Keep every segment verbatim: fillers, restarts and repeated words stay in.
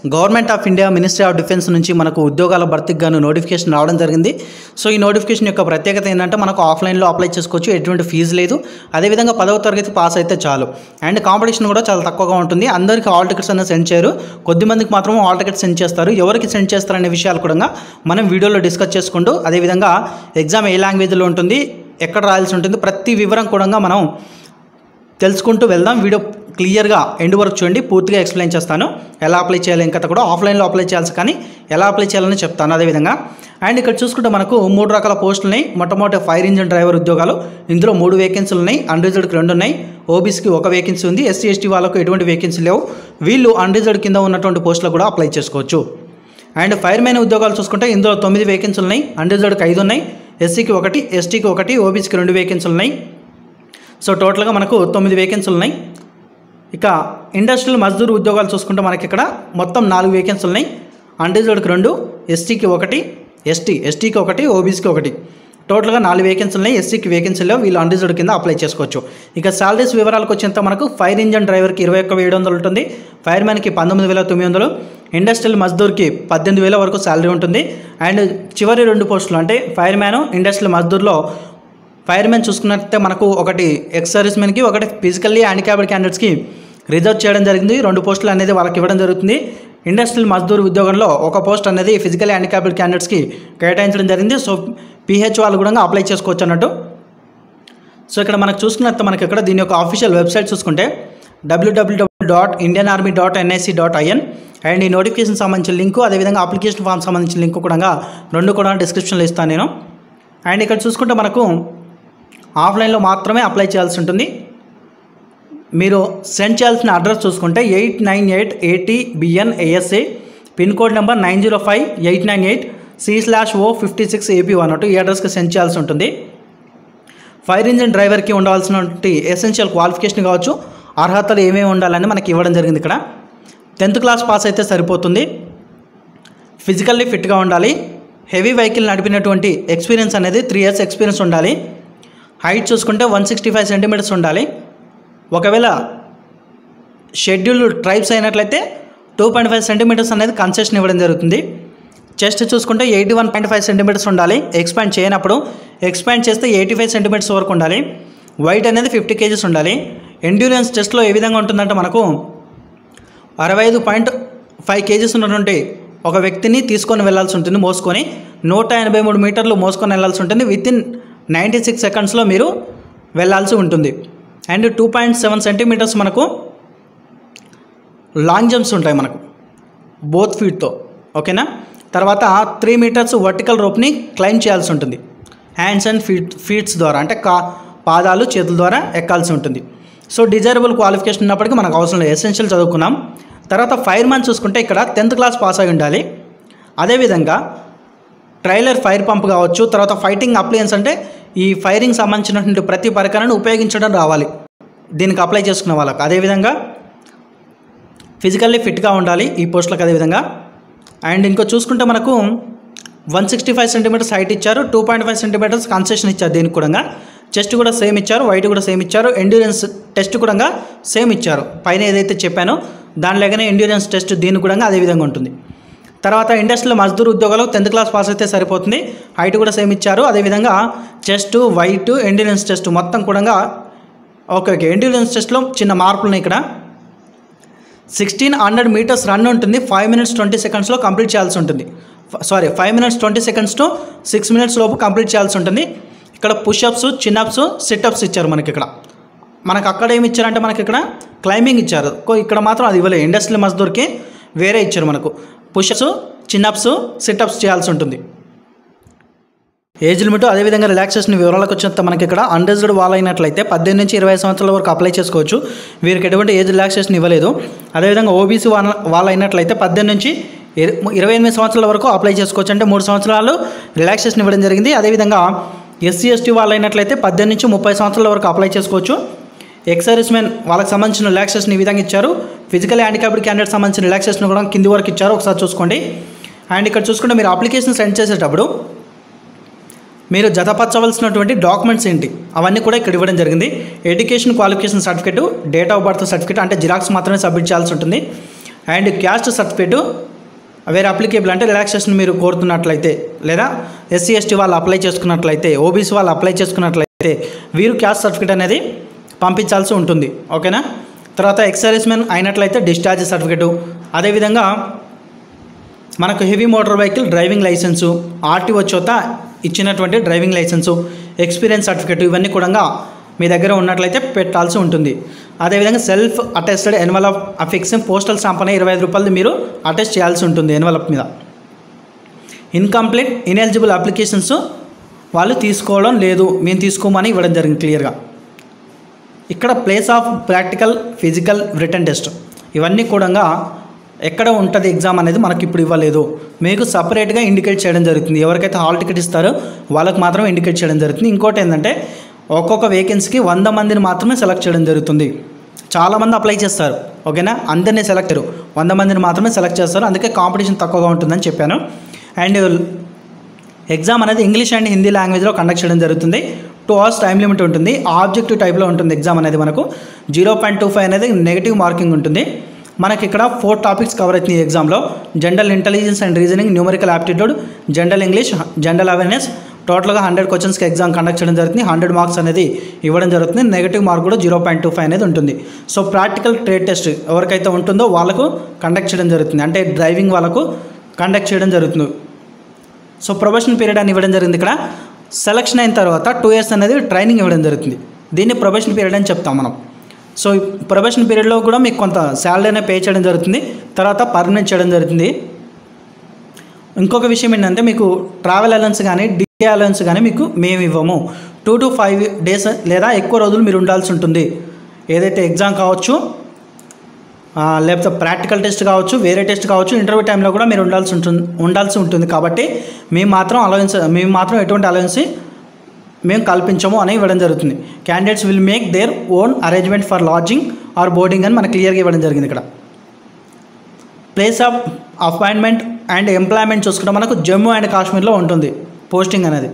Government of India ministry of defence నుంచి మనకు ఉద్యోగాల భర్తీకి గాను నోటిఫికేషన్ రావడం జరిగింది. సో ఈ నోటిఫికేషన్ యొక్క ప్రత్యేకత ఏంటంటే మనకు ఆఫ్లైన్లో అప్లై చేసుకోవచ్చు, ఎటువంటి ఫీజు లేదు. అదేవిధంగా పదవ తరగతి పాస్ అయితే చాలు. అండ్ కాంపిటీషన్ కూడా చాలా తక్కువగా ఉంటుంది. అందరికీ హాల్ టికెట్స్ అనేది సెండ్ చేయరు, కొద్దిమందికి మాత్రం హాల్ టికెట్స్ సెండ్ చేస్తారు. ఎవరికి సెండ్ చేస్తారనే విషయాలు కూడా మనం వీడియోలో డిస్కస్ చేసుకుంటూ, అదేవిధంగా ఎగ్జామ్ ఏ లాంగ్వేజ్లో ఉంటుంది, ఎక్కడ రాయాల్సి ఉంటుంది, ప్రతి వివరం కూడా మనం తెలుసుకుంటూ వెళ్దాం. వీడియో క్లియర్గా ఎండ్ వరకు చూడండి, పూర్తిగా ఎక్స్ప్లెయిన్ చేస్తాను. ఎలా అప్లై చేయాలి ఇంకా కూడా ఆఫ్లైన్లో అప్లై చేయాల్సి కానీ ఎలా అప్లై చేయాలని చెప్తాను. అదేవిధంగా అండ్ ఇక్కడ చూసుకుంటే మనకు మూడు రకాల పోస్టులు ఉన్నాయి. మొట్టమొదటి ఫైర్ ఇంజిన్ డ్రైవర్ ఉద్యోగాలు, ఇందులో మూడు వేకెన్సీలు ఉన్నాయి. అన్రిజర్వ్డ్కి రెండు ఉన్నాయి, ఓబీసీకి ఒక వేకెన్సీ ఉంది. ఎస్సీ ఎస్టీ వాళ్ళకు ఎటువంటి వేకెన్సీ లేవు. వీళ్ళు అన్రిజర్వ్డ్ కింద ఉన్నటువంటి పోస్టులకు కూడా అప్లై చేసుకోవచ్చు. అండ్ ఫైర్ మ్యాన్ ఉద్యోగాలు చూసుకుంటే ఇందులో తొమ్మిది వేకెన్సీలు ఉన్నాయి. అన్రిజర్వ్డ్కి ఐదు ఉన్నాయి, ఎస్సీకి ఒకటి, ఎస్టీకి ఒకటి, ఓబీసీకి రెండు వేకెన్సీలు ఉన్నాయి. సో టోటల్గా మనకు తొమ్మిది వేకెన్సీలు ఉన్నాయి. ఇక ఇండస్ట్రియల్ మజ్దూర్ ఉద్యోగాలు చూసుకుంటే మనకి ఇక్కడ మొత్తం నాలుగు వేకెన్సీలు ఉన్నాయి. అన్రిజర్వ్డ్కి రెండు, ఎస్టీకి ఒకటి, ఎస్టీ ఎస్టీకి ఒకటి, ఓబీసీకి ఒకటి, టోటల్గా నాలుగు వేకెన్సీలు ఉన్నాయి. ఎస్సీకి వేకెన్సీలో వీళ్ళు అన్రిజర్వ్డ్ కింద అప్లై చేసుకోవచ్చు. ఇక శాలరీస్ వివరాలకు వచ్చేంత మనకు ఫైర్ ఇంజన్ డ్రైవర్కి ఇరవై ఒక్క ఏడు వందలు ఉంటుంది, ఫైర్ మ్యాన్కి పంతొమ్మిది వేల తొమ్మిది వందలు, ఇండస్ట్రియల్ మజ్దూర్కి పద్దెనిమిది వేల వరకు శాలరీ ఉంటుంది. అండ్ చివరి రెండు పోస్టులు అంటే ఫైర్ మ్యాన్, ఇండస్ట్రియల్ మజ్దూర్లో ఫైర్ మ్యాన్ చూసుకున్నట్లయితే మనకు ఒకటి ఎక్స్ సర్వీస్ మ్యాన్కి, ఒకటి ఫిజికల్లీ హ్యాండిక్యాప్డ్ క్యాండిడేట్స్కి రిజర్వ్ చేయడం జరిగింది. రెండు పోస్టులు అనేది వాళ్ళకి ఇవ్వడం జరుగుతుంది. ఇండస్ట్రియల్ మజ్దూర్ ఉద్యోగంలో ఒక పోస్ట్ అనేది ఫిజికల్లీ హ్యాండిక్యాప్డ్ క్యాండిడేట్స్కి కేటాయించడం జరిగింది. సో పీహెచ్ వాళ్ళు కూడా అప్లై చేసుకోవచ్చు అన్నట్టు. సో ఇక్కడ మనకు చూసుకున్నట్టు మనకి ఇక్కడ దీని యొక్క ఆఫీషియల్ వెబ్సైట్ చూసుకుంటే WWW dot Indian army dot NIC dot IN. And ఈ నోటిఫికేషన్ సంబంధించిన లింకు, అదేవిధంగా అప్లికేషన్ ఫామ్ సంబంధించిన లింకు కూడా రెండు కూడా డిస్క్రిప్షన్లో ఇస్తాను నేను. అండ్ ఇక్కడ చూసుకుంటే మనకు ఆఫ్లైన్లో మాత్రమే అప్లై చేయాల్సి ఉంటుంది. మీరు సెండ్ చేయాల్సిన అడ్రస్ చూసుకుంటే eight nine eight AT BN ASA, pin code number nine zero five eight nine eight C slash O fifty six AP one అటు ఈ అడ్రస్కి సెండ్ చేయాల్సి ఉంటుంది. ఫైర్ ఇంజిన్ డ్రైవర్కి ఉండవలసినటువంటి ఎసెన్షియల్ క్వాలిఫికేషన్ కావచ్చు, అర్హతలు ఏమేమి ఉండాలని మనకి ఇవ్వడం జరిగింది. ఇక్కడ టెన్త్ క్లాస్ పాస్ అయితే సరిపోతుంది. ఫిజికల్లీ ఫిట్గా ఉండాలి. హెవీ వెహికల్ నడిపినటువంటి ఎక్స్పీరియన్స్ అనేది త్రీ ఇయర్స్ ఎక్స్పీరియన్స్ ఉండాలి. హైట్ చూసుకుంటే వన్ సిక్స్టీ ఫైవ్ సెంటీమీటర్స్ ఉండాలి. ఒకవేళ షెడ్యూల్డ్ ట్రైబ్స్ అయినట్లయితే టూ పాయింట్ ఫైవ్ సెంటీమీటర్స్ అనేది కన్సెషన్ ఇవ్వడం జరుగుతుంది. చెస్ట్ చూసుకుంటే eighty one point five centimetres ఉండాలి. ఎక్స్పాండ్ చేయనప్పుడు ఎక్స్పాండ్ చేస్తే ఎయిటీ ఫైవ్ సెంటీమీటర్స్ వరకు ఉండాలి. వెయిట్ అనేది ఫిఫ్టీ కేజీస్ ఉండాలి. ఎండ్యూరెన్స్ టెస్ట్లో ఏ విధంగా ఉంటుందంటే మనకు అరవై ఐదు పాయింట్ ఫైవ్ కేజీస్ ఉన్నటువంటి ఒక వ్యక్తిని తీసుకొని వెళ్లాల్సి ఉంటుంది. మోసుకొని నూట ఎనభై మూడు మీటర్లు మోసుకొని వెళ్లాల్సి ఉంటుంది. విత్ ఇన్ నైంటీ సిక్స్ సెకండ్స్లో మీరు వెళ్ళాల్సి ఉంటుంది. And two point seven centimetres మనకు లాంగ్ జంప్స్ ఉంటాయి మనకు బోత్ ఫీట్తో, ఓకేనా. తర్వాత త్రీ మీటర్స్ వర్టికల్ రోప్ని క్లైమ్ చేయాల్సి ఉంటుంది. హ్యాండ్స్ అండ్ ఫీట్ ఫీట్స్ ద్వారా అంటే కా పాదాలు చేతుల ద్వారా ఎక్కాల్సి ఉంటుంది. సో డిజైరబుల్ క్వాలిఫికేషన్ ఉన్నప్పటికీ మనకు అవసరం లేదు, ఎసెన్షియల్ చదువుకున్నాం. తర్వాత ఫైర్ మ్యాన్ చూసుకుంటే ఇక్కడ టెన్త్ క్లాస్ పాస్ అయి ఉండాలి. అదేవిధంగా ట్రైలర్ ఫైర్ పంప్ కావచ్చు, తర్వాత ఫైటింగ్ అప్లయన్స్ అంటే ఈ ఫైరింగ్ సంబంధించినటువంటి ప్రతి పరికరాన్ని ఉపయోగించడం రావాలి దీనికి అప్లై చేసుకున్న వాళ్ళకి. అదేవిధంగా ఫిజికల్లీ ఫిట్గా ఉండాలి ఈ పోస్టులకు. అదేవిధంగా అండ్ ఇంకో చూసుకుంటే మనకు one sixty five centimetres height ఇచ్చారు, two point five centimetres concession ఇచ్చారు. దీనికి కూడా చెస్ట్ కూడా సేమ్ ఇచ్చారు, వైట్ కూడా సేమ్ ఇచ్చారు. ఎండ్యూరెన్స్ టెస్ట్ కూడా సేమ్ ఇచ్చారు. పైన ఏదైతే చెప్పానో దానిలాగానే ఎండ్యూరెన్స్ టెస్ట్ దీనికి కూడా అదేవిధంగా ఉంటుంది. తర్వాత ఇండస్ట్రియల్ మజ్దూర్ ఉద్యోగాలు టెన్త్ క్లాస్ పాస్ అయితే సరిపోతుంది. హైట్ కూడా సేమ్ ఇచ్చారు. అదేవిధంగా చెస్ట్, వైట్, ఎండ్యూరెన్స్ టెస్ట్ మొత్తం కూడా ఓకే ఓకే ఎండ్యూరెన్స్ టెస్ట్లో చిన్న మార్పులు ఉన్నాయి. ఇక్కడ సిక్స్టీన్ హండ్రెడ్ మీటర్స్ రన్ ఉంటుంది. ఫైవ్ మినిట్స్ ట్వంటీ సెకండ్స్లో కంప్లీట్ చేయాల్సి ఉంటుంది. Sorry five minutes twenty seconds to six minutes లోపు కంప్లీట్ చేయాల్సి ఉంటుంది. ఇక్కడ పుషప్స్, చిన్అప్స్, సిట్అప్స్ ఇచ్చారు మనకి. ఇక్కడ మనకు అక్కడ ఏమి ఇచ్చారంటే మనకి ఇక్కడ క్లైంబింగ్ ఇచ్చారు. ఇక్కడ మాత్రం అది ఇవ్వలేదు. ఇండస్ట్రియల్ మజ్దూర్కి వేరే ఇచ్చారు మనకు. పుషప్స్, చిన్అప్స్, సిట్అప్స్ చేయాల్సి ఉంటుంది. ఏజ్ లిమిట్ అదేవిధంగా రిలాక్సేషన్ వివరాలకు వచ్చినంత మనకి ఇక్కడ అన్రిజర్వ్డ్ వాళ్ళు అయినట్లయితే పద్దెనిమిది నుంచి ఇరవై సంవత్సరాల వరకు అప్లై చేసుకోవచ్చు. వీరికి ఎటువంటి ఏజ్ రిలాక్సేషన్ ఇవ్వలేదు. అదేవిధంగా ఓబీసీ వాళ్ళ వాళ్ళు అయినట్లయితే పద్దెనిమిది నుంచి ఇరవై ఎనిమిది సంవత్సరాల వరకు అప్లై చేసుకోవచ్చు. అంటే మూడు సంవత్సరాలు రిలాక్సేషన్ ఇవ్వడం జరిగింది. అదేవిధంగా ఎస్సీ ఎస్టీ వాళ్ళు అయినట్లయితే పద్దెనిమిది నుంచి ముప్పై సంవత్సరాల వరకు అప్లై చేసుకోవచ్చు. ఎక్స్ సర్వీస్ మెన్ వాళ్ళకి సంబంధించిన రిలాక్సేషన్ ఈ విధంగా ఇచ్చారు. ఫిజికల్ హ్యాండిక్యాప్డ్ క్యాండిడేట్ సంబంధించిన రిలాక్సేషన్ కూడా కింది వరకు ఇచ్చారు, ఒకసారి చూసుకోండి. అండ్ ఇక్కడ చూసుకుంటే మీరు అప్లికేషన్ సెండ్ చేసేటప్పుడు మీరు జతపరచవలసినటువంటి డాక్యుమెంట్స్ ఏంటి అవన్నీ కూడా ఇక్కడ ఇవ్వడం జరిగింది. Education qualification certificate, date of birth certificate అంటే జిరాక్స్ మాత్రమే సబ్మిట్ చేయాల్సి ఉంటుంది. అండ్ క్యాస్ట్ సర్టిఫికేట్ వేరే అప్లికేబుల్ అంటే రిలాక్సేషన్ మీరు కోరుతున్నట్లయితే లేదా ఎస్సీ ఎస్టీ వాళ్ళు అప్లై చేసుకున్నట్లయితే ఓబీసీ వాళ్ళు అప్లై చేసుకున్నట్లయితే వీరు క్యాస్ట్ సర్టిఫికేట్ అనేది పంపించాల్సి ఉంటుంది. ఓకేనా. తర్వాత ఎక్స్ సర్వీస్మెన్ అయినట్లయితే డిశ్చార్జ్ సర్టిఫికేటు, అదేవిధంగా మనకు heavy motor vehicle driving licence, RTO చేత ఇచ్చినటువంటి డ్రైవింగ్ లైసెన్సు, ఎక్స్పీరియన్స్ సర్టిఫికేట్ ఇవన్నీ కూడా మీ దగ్గర ఉన్నట్లయితే పెట్టాల్సి ఉంటుంది. అదేవిధంగా self attested envelope affixing postal stamp అనే ఇరవై ఐదు రూపాయలు మీరు అటెస్ట్ చేయాల్సి ఉంటుంది ఎన్వలప్ మీద. ఇన్కంప్లీట్ ఇనెలిజిబుల్ అప్లికేషన్స్ వాళ్ళు తీసుకోవడం లేదు, మేము తీసుకోమని ఇవ్వడం జరిగింది క్లియర్గా. ఇక్కడ place of practical physical written test ఇవన్నీ కూడా ఎక్కడ ఉంటుంది ఎగ్జామ్ అనేది మనకి ఇప్పుడు ఇవ్వలేదు, మీకు సపరేట్గా ఇండికేట్ చేయడం జరుగుతుంది. ఎవరికైతే హాల్ టికెట్ ఇస్తారో వాళ్ళకి మాత్రమే ఇండికేట్ చేయడం జరుగుతుంది. ఇంకోటి ఏంటంటే ఒక్కొక్క వేకెన్సీకి వంద మందిని మాత్రమే సెలెక్ట్ చేయడం జరుగుతుంది. చాలామంది అప్లై చేస్తారు, ఓకేనా, అందరినీ సెలెక్ట్ చేయరు, వంద మందిని మాత్రమే సెలెక్ట్ చేస్తారు. అందుకే కాంపిటీషన్ తక్కువగా ఉంటుందని చెప్పాను. అండ్ ఎగ్జామ్ అనేది ఇంగ్లీష్ అండ్ హిందీ లాంగ్వేజ్లో కండక్ట్ చేయడం జరుగుతుంది. టూ అవర్స్ టైం లిమిట్ ఉంటుంది. ఆబ్జెక్టివ్ టైప్లో ఉంటుంది ఎగ్జామ్ అనేది. మనకు జీరో పాయింట్ టూ ఫైవ్ అనేది నెగిటివ్ మార్కింగ్ ఉంటుంది. మనకి ఇక్కడ ఫోర్ టాపిక్స్ కవర్ అవుతుంది ఈ ఎగ్జామ్లో. General intelligence and reasoning, numerical aptitude, general English, general awareness. టోటల్గా హండ్రెడ్ క్వశ్చన్స్కి ఎగ్జామ్ కండక్ట్ చేయడం జరుగుతుంది. హండ్రెడ్ మార్క్స్ అనేది ఇవ్వడం జరుగుతుంది. నెగిటివ్ మార్క్ కూడా జీరో పాయింట్ టూ ఫైవ్ అనేది ఉంటుంది. సో ప్రాక్టికల్ ట్రేడ్ టెస్ట్ ఎవరికైతే ఉంటుందో వాళ్ళకు కండక్ట్ చేయడం జరుగుతుంది, అంటే డ్రైవింగ్ వాళ్ళకు కండక్ట్ చేయడం జరుగుతుంది. సో ప్రొబేషన్ పీరియడ్ అని ఇవ్వడం జరిగింది. ఇక్కడ సెలక్షన్ అయిన తర్వాత టూ ఇయర్స్ అనేది ట్రైనింగ్ ఇవ్వడం జరుగుతుంది. దీన్ని ప్రొబేషన్ పీరియడ్ అని చెప్తాం మనం. సో ప్రొబేషన్ పీరియడ్లో కూడా మీకు కొంత శాలరీ అనేది పే చేయడం జరుగుతుంది, తర్వాత పర్మనెంట్ చేయడం జరుగుతుంది. ఇంకొక విషయం ఏంటంటే మీకు ట్రావెల్ అలవెన్స్ కానీ డికే అలవెన్స్ కానీ మీకు మేము ఇవ్వము. టూ టు ఫైవ్ డేస్ లేదా ఎక్కువ రోజులు మీరు ఉండాల్సి ఉంటుంది. ఏదైతే ఎగ్జామ్ కావచ్చు, లేకపోతే ప్రాక్టికల్ టెస్ట్ కావచ్చు, వేరే టెస్ట్ కావచ్చు, ఇంటర్వ్యూ టైంలో కూడా మీరు ఉండాల్సి ఉంటుంది ఉండాల్సి ఉంటుంది కాబట్టి మేము మాత్రం అలవెన్స్ మేము మాత్రం ఎటువంటి అలవెన్స్ మేము కల్పించము అని ఇవ్వడం జరుగుతుంది. Candidates will make their own arrangement for lodging or boarding అని మనకు క్లియర్గా ఇవ్వడం జరిగింది. ఇక్కడ place of appointment and employment చూసుకుంటే మనకు జమ్మూ అండ్ కాశ్మీర్లో ఉంటుంది పోస్టింగ్ అనేది.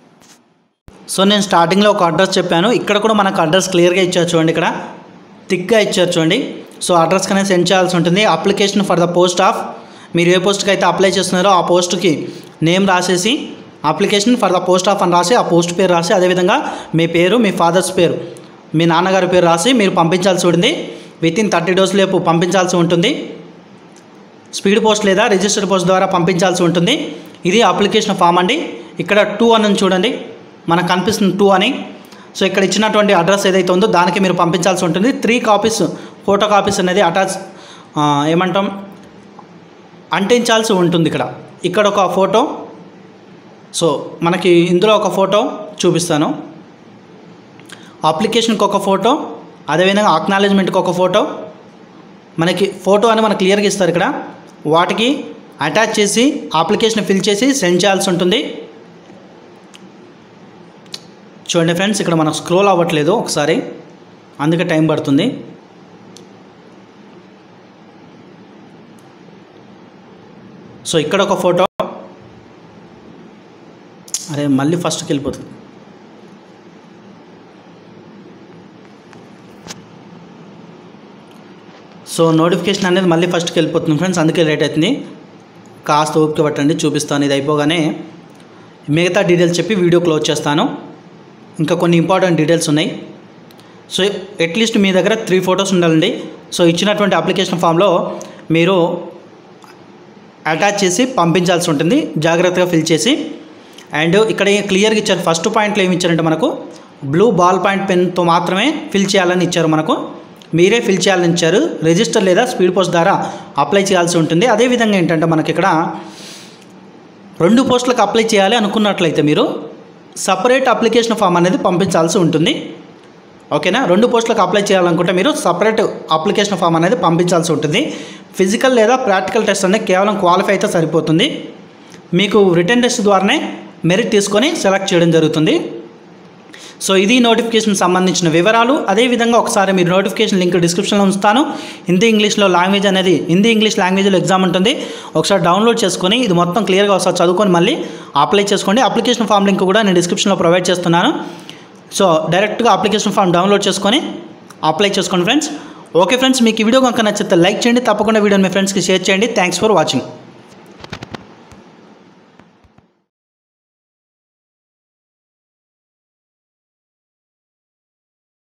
సో నేను స్టార్టింగ్లో ఒక అడ్రస్ చెప్పాను, ఇక్కడ కూడా మనకు అడ్రస్ క్లియర్గా ఇచ్చారు చూడండి, ఇక్కడ థిక్గా ఇచ్చారు చూడండి. సో అడ్రస్కి అనేది సెండ్ చేయాల్సి ఉంటుంది. Application for the post of, మీరు ఏ పోస్ట్కి అయితే అప్లై చేస్తున్నారో ఆ పోస్ట్కి నేమ్ రాసేసి application for the post of అని రాసి ఆ పోస్ట్ పేరు రాసి, అదేవిధంగా మీ పేరు, మీ ఫాదర్స్ పేరు, మీ నాన్నగారి పేరు రాసి మీరు పంపించాల్సి ఉంటుంది. విత్ ఇన్ థర్టీ డేస్ లేపు పంపించాల్సి ఉంటుంది. స్పీడ్ పోస్ట్ లేదా రిజిస్టర్డ్ పోస్ట్ ద్వారా పంపించాల్సి ఉంటుంది. ఇది అప్లికేషన్ ఫామ్ అండి. ఇక్కడ టూ అని చూడండి, మనకు కనిపిస్తుంది టూ అని. సో ఇక్కడ ఇచ్చినటువంటి అడ్రస్ ఏదైతే ఉందో దానికి మీరు పంపించాల్సి ఉంటుంది. త్రీ కాపీస్ ఫోటో కాపీస్ అనేది అటాచ్ ఏమంటాం అంటించాల్సి ఉంటుంది. ఇక్కడ ఇక్కడ ఒక ఫోటో, సో మనకి ఇందులో ఒక ఫోటో చూపిస్తాను, అప్లికేషన్కి ఒక ఫోటో, అదేవిధంగా అక్నాలెడ్జ్మెంట్కి ఒక ఫోటో. మనకి ఫోటో అని మనకు క్లియర్గా ఇస్తారు. ఇక్కడ వాటికి అటాచ్ చేసి అప్లికేషన్ ఫిల్ చేసి సెండ్ చేయాల్సి ఉంటుంది. చూడండి ఫ్రెండ్స్, ఇక్కడ మనకు స్క్రోల్ అవ్వట్లేదు ఒకసారి, అందుకే టైం పడుతుంది. సో ఇక్కడ ఒక ఫోటో, అరే మళ్ళీ ఫస్ట్కి వెళ్ళిపోతుంది. సో నోటిఫికేషన్ అనేది మళ్ళీ ఫస్ట్కి వెళ్ళిపోతుంది ఫ్రెండ్స్, అందుకే లేట్ అవుతుంది. కాస్త ఓపిక పట్టండి, చూపిస్తాను. ఇది అయిపోగానే మిగతా డీటెయిల్స్ చెప్పి వీడియో క్లోజ్ చేస్తాను. ఇంకా కొన్ని ఇంపార్టెంట్ డీటెయిల్స్ ఉన్నాయి. సో అట్లీస్ట్ మీ దగ్గర త్రీ ఫొటోస్ ఉండాలండి. సో ఇచ్చినటువంటి అప్లికేషన్ ఫామ్లో మీరు అటాచ్ చేసి పంపించాల్సి ఉంటుంది, జాగ్రత్తగా ఫిల్ చేసి. అండ్ ఇక్కడ క్లియర్గా ఇచ్చారు, ఫస్ట్ పాయింట్లో ఏమి ఇచ్చారంటే మనకు బ్లూ బాల్ పాయింట్ పెన్తో మాత్రమే ఫిల్ చేయాలని ఇచ్చారు. మనకు మీరే ఫిల్ చేయాలని ఇచ్చారు. రిజిస్టర్ లేదా స్పీడ్ పోస్ట్ ద్వారా అప్లై చేయాల్సి ఉంటుంది. అదేవిధంగా ఏంటంటే మనకి ఇక్కడ రెండు పోస్టులకు అప్లై చేయాలి అనుకున్నట్లయితే మీరు సపరేట్ అప్లికేషన్ ఫామ్ అనేది పంపించాల్సి ఉంటుంది. ఓకేనా, రెండు పోస్టులకు అప్లై చేయాలనుకుంటే మీరు సపరేట్ అప్లికేషన్ ఫామ్ అనేది పంపించాల్సి ఉంటుంది. ఫిజికల్ లేదా ప్రాక్టికల్ టెస్ట్ అనేది కేవలం క్వాలిఫై అయితే సరిపోతుంది. మీకు రిటన్ టెస్ట్ ద్వారానే మెరిట్ తీసుకొని సెలెక్ట్ చేయడం జరుగుతుంది. సో ఇది నోటిఫికేషన్ సంబంధించిన వివరాలు. అదేవిధంగా ఒకసారి మీరు నోటిఫికేషన్ లింక్ డిస్క్రిప్షన్లో ఉంచుతాను. హిందీ ఇంగ్లీష్లో లాంగ్వేజ్ అనేది హిందీ ఇంగ్లీష్ లాంగ్వేజ్లో ఎగ్జామ్ ఉంటుంది. ఒకసారి డౌన్లోడ్ చేసుకొని ఇది మొత్తం క్లియర్గా ఒకసారి చదువుకొని మళ్ళీ అప్లై చేసుకోండి. అప్లికేషన్ ఫామ్ లింక్ కూడా నేను డిస్క్రిప్షన్లో ప్రొవైడ్ చేస్తున్నాను. సో డైరెక్ట్గా అప్లికేషన్ ఫామ్ డౌన్లోడ్ చేసుకొని అప్లై చేసుకోండి ఫ్రెండ్స్. ఓకే ఫ్రెండ్స్, మీకు ఈ వీడియో కనుక నచ్చితే లైక్ చేయండి, తప్పకుండా వీడియోని మీ ఫ్రెండ్స్కి షేర్ చేయండి. Thanks for watching.